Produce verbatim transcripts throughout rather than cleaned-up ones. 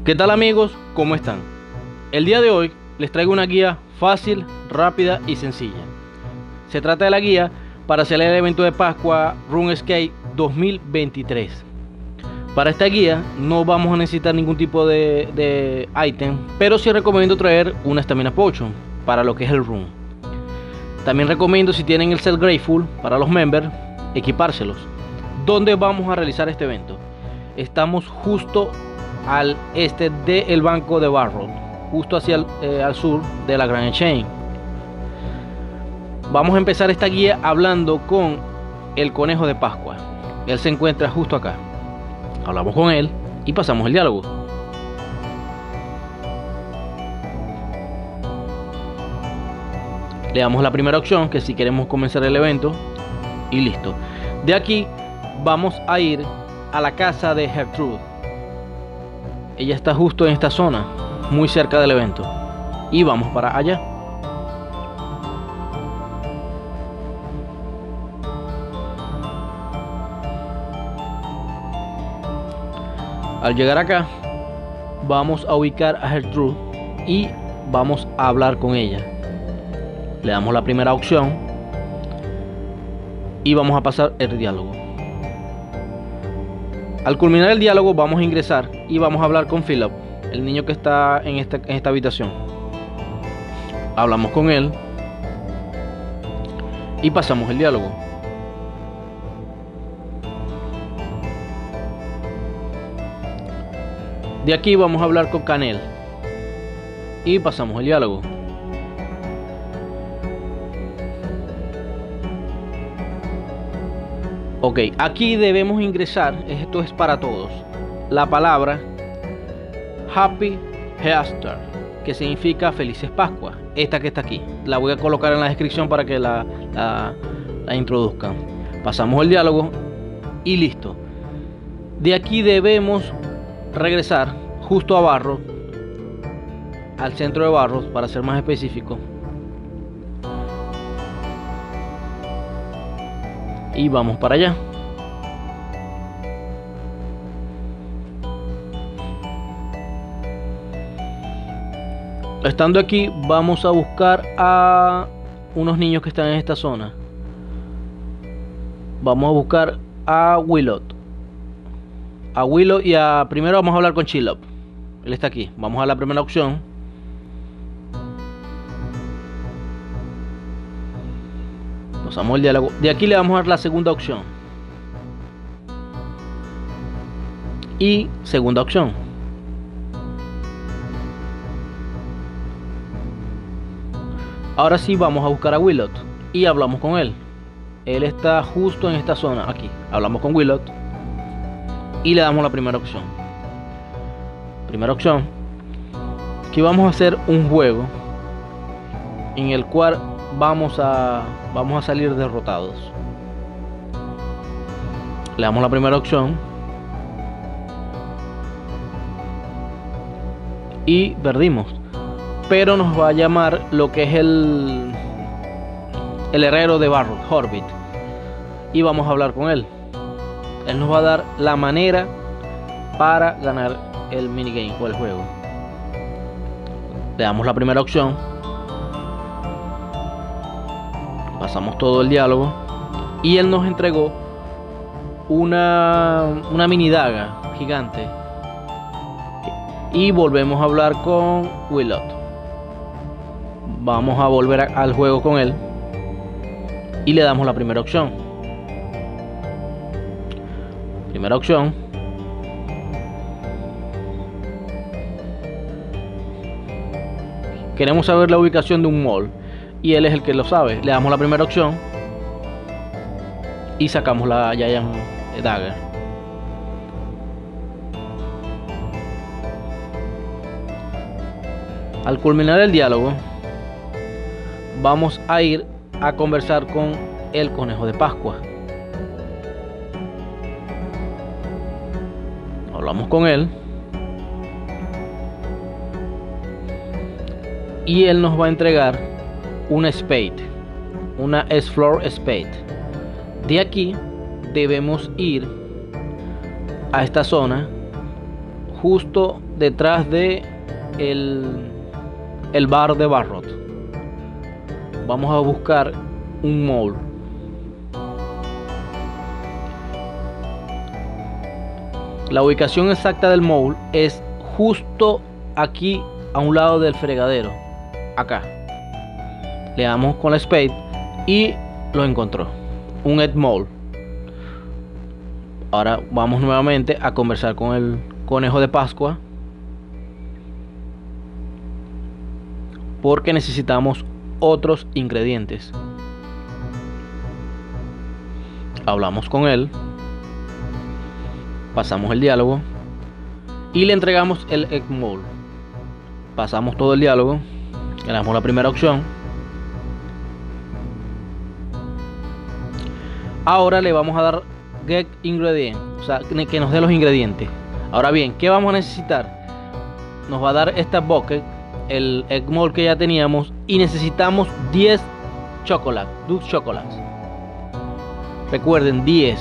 ¿Qué tal amigos? ¿Cómo están? El día de hoy les traigo una guía fácil, rápida y sencilla. Se trata de la guía para hacer el evento de Pascua RuneScape dos mil veintitrés. Para esta guía no vamos a necesitar ningún tipo de, de ítem, pero sí recomiendo traer una Stamina Potion para lo que es el run. También recomiendo, si tienen el Set Grateful para los members, equipárselos. ¿Dónde vamos a realizar este evento? Estamos justo al este del banco de Barrow, justo hacia el, eh, al sur de la Grand Chain. Vamos a empezar esta guía hablando con el conejo de Pascua. Él se encuentra justo acá. Hablamos con él y pasamos el diálogo. Le damos la primera opción, que si queremos comenzar el evento, y listo. De aquí vamos a ir a la casa de Gertrude. Ella está justo en esta zona, muy cerca del evento, y vamos para allá. Al llegar acá, vamos a ubicar a Gertrude y vamos a hablar con ella. Le damos la primera opción y vamos a pasar el diálogo. Al culminar el diálogo vamos a ingresar y vamos a hablar con Philip, el niño que está en esta, en esta habitación. Hablamos con él y pasamos el diálogo. De aquí vamos a hablar con Canel y pasamos el diálogo. Ok, aquí debemos ingresar, esto es para todos, la palabra Happy Easter, que significa Felices Pascuas. Esta que está aquí, la voy a colocar en la descripción para que la, la, la introduzcan. Pasamos el diálogo y listo. De aquí debemos regresar justo a Barrow, al centro de Barrow, para ser más específico. Y vamos para allá. Estando aquí, vamos a buscar a unos niños que están en esta zona. Vamos a buscar a Willot. A Willow y a... Primero vamos a hablar con Chillop. Él está aquí. Vamos a la primera opción. Pasamos el diálogo. De aquí le vamos a dar la segunda opción. Y segunda opción. Ahora sí vamos a buscar a Willot y hablamos con él. Él está justo en esta zona. Aquí. Hablamos con Willot y le damos la primera opción. Primera opción. Aquí vamos a hacer un juego en el cual vamos a vamos a salir derrotados. Le damos la primera opción y perdimos, pero nos va a llamar lo que es el el herrero de Barrow, Horbit, y vamos a hablar con él. Él nos va a dar la manera para ganar el minigame o el juego. Le damos la primera opción. Pasamos todo el diálogo y él nos entregó una, una mini daga gigante. Y volvemos a hablar con Willot. Vamos a volver a, al juego con él y le damos la primera opción. Primera opción. Queremos saber la ubicación de un mall y él es el que lo sabe. Le damos la primera opción y sacamos la Giant Dagger. Al culminar el diálogo vamos a ir a conversar con el conejo de Pascua. Hablamos con él y él nos va a entregar una Spade, una Explore Spade. De aquí debemos ir a esta zona justo detrás de el, el bar de Barrot. Vamos a buscar un mall. La ubicación exacta del mall es justo aquí a un lado del fregadero, acá. Le damos con la spade y lo encontró, un Ed Mall. Ahora vamos nuevamente a conversar con el conejo de Pascua, porque necesitamos otros ingredientes. Hablamos con él, pasamos el diálogo y le entregamos el Egg Mall. Pasamos todo el diálogo, le damos la primera opción. Ahora le vamos a dar Get Ingredient, o sea, que nos dé los ingredientes. Ahora bien, ¿qué vamos a necesitar? Nos va a dar esta bucket, el Egg Mall que ya teníamos, y necesitamos diez chocolate, Duke Chocolates. Recuerden, diez.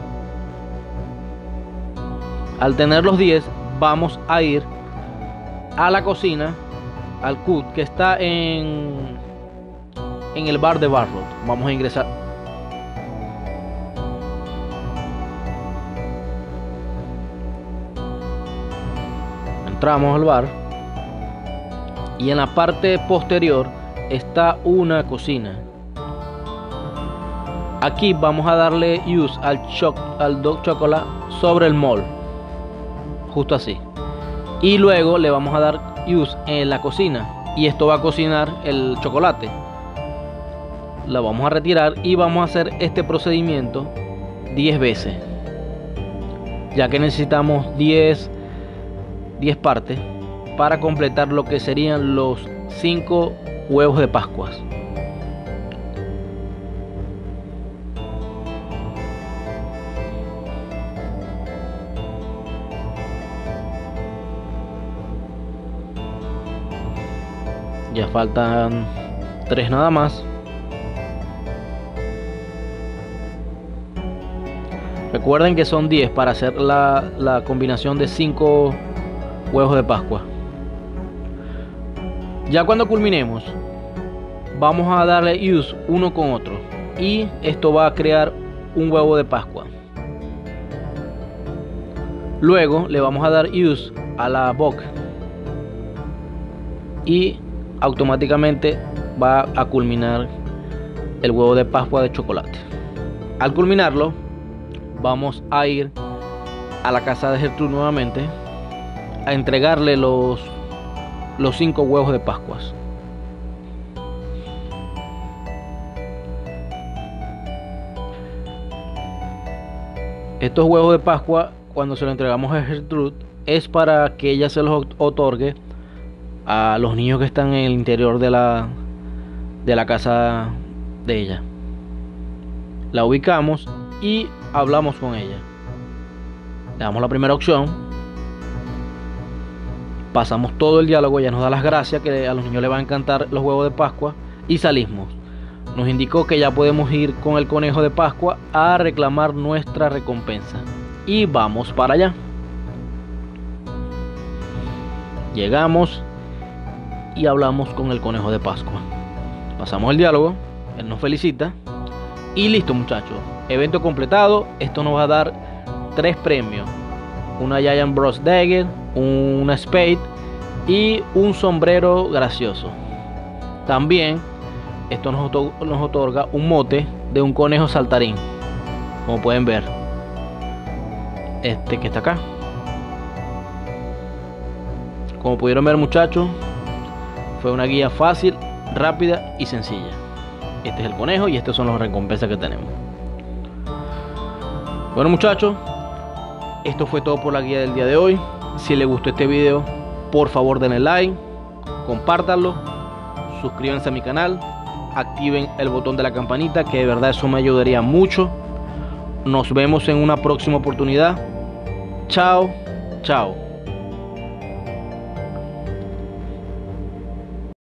Al tener los diez, vamos a ir a la cocina, al cut que está en en el bar de Barrot. Vamos a ingresar. Entramos al bar y en la parte posterior está una cocina. Aquí vamos a darle use al choc al Duke Chocolate sobre el mall, justo así, y luego le vamos a dar use en la cocina y esto va a cocinar el chocolate. La vamos a retirar y vamos a hacer este procedimiento diez veces, ya que necesitamos diez partes para completar lo que serían los cinco huevos de Pascuas. Ya faltan tres nada más. Recuerden que son diez para hacer la, la combinación de cinco huevos de Pascua. Ya cuando culminemos, vamos a darle use uno con otro y esto va a crear un huevo de Pascua. Luego le vamos a dar use a la boca y automáticamente va a culminar el huevo de Pascua de chocolate. Al culminarlo, vamos a ir a la casa de Gertrude nuevamente a entregarle los los cinco huevos de Pascuas. Estos huevos de Pascua, cuando se los entregamos a Gertrude, es para que ella se los otorgue a los niños que están en el interior de la de la casa de ella. La ubicamos y hablamos con ella. Le damos la primera opción, pasamos todo el diálogo, ella nos da las gracias, que a los niños les va a encantar los huevos de Pascua, y salimos. Nos indicó que ya podemos ir con el conejo de Pascua a reclamar nuestra recompensa y vamos para allá. Llegamos y hablamos con el conejo de Pascua. Pasamos el diálogo, él nos felicita y listo, muchachos, evento completado. Esto nos va a dar tres premios: una Giant Bros Dagger, una Spade y un sombrero gracioso. También esto nos, nos otorga un mote de un conejo saltarín, como pueden ver, este que está acá. Como pudieron ver, muchachos, fue una guía fácil, rápida y sencilla. Este es el conejo y estas son las recompensas que tenemos. Bueno, muchachos, esto fue todo por la guía del día de hoy. Si les gustó este video, por favor denle like, compártanlo, suscríbanse a mi canal, activen el botón de la campanita, que de verdad eso me ayudaría mucho. Nos vemos en una próxima oportunidad. Chao, chao.